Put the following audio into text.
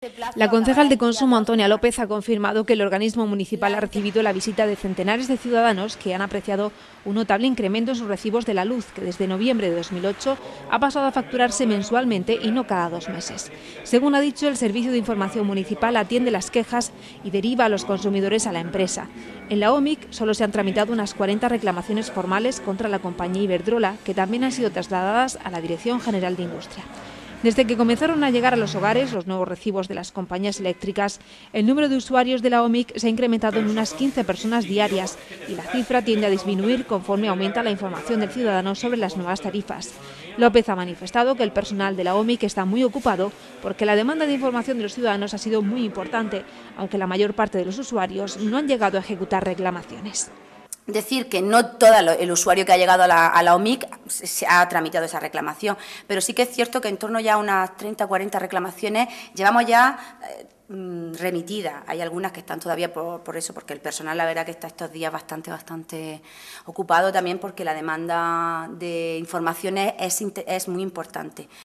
La concejal de Consumo, Antonia López, ha confirmado que el organismo municipal ha recibido la visita de centenares de ciudadanos que han apreciado un notable incremento en sus recibos de la luz, que desde noviembre de 2008 ha pasado a facturarse mensualmente y no cada 2 meses. Según ha dicho, el Servicio de Información Municipal atiende las quejas y deriva a los consumidores a la empresa. En la OMIC solo se han tramitado unas 40 reclamaciones formales contra la compañía Iberdrola, que también han sido trasladadas a la Dirección General de Industria. Desde que comenzaron a llegar a los hogares los nuevos recibos de las compañías eléctricas, el número de usuarios de la OMIC se ha incrementado en unas 15 personas diarias y la cifra tiende a disminuir conforme aumenta la información del ciudadano sobre las nuevas tarifas. López ha manifestado que el personal de la OMIC está muy ocupado porque la demanda de información de los ciudadanos ha sido muy importante, aunque la mayor parte de los usuarios no han llegado a ejecutar reclamaciones. Decir que no todo el usuario que ha llegado a la OMIC se ha tramitado esa reclamación, pero sí que es cierto que en torno ya a unas 30 o 40 reclamaciones llevamos ya remitidas. Hay algunas que están todavía por eso, porque el personal la verdad que está estos días bastante ocupado, también porque la demanda de informaciones es muy importante.